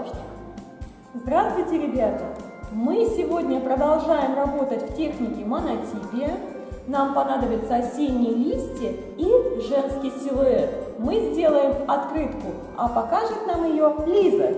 помощник. Здравствуйте, ребята! Мы сегодня продолжаем работать в технике монотипия. Нам понадобятся осенние листья и женский силуэт. Мы сделаем открытку, а покажет нам ее Лиза.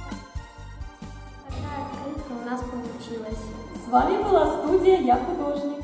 У нас получилось. С вами была студия «Я художник».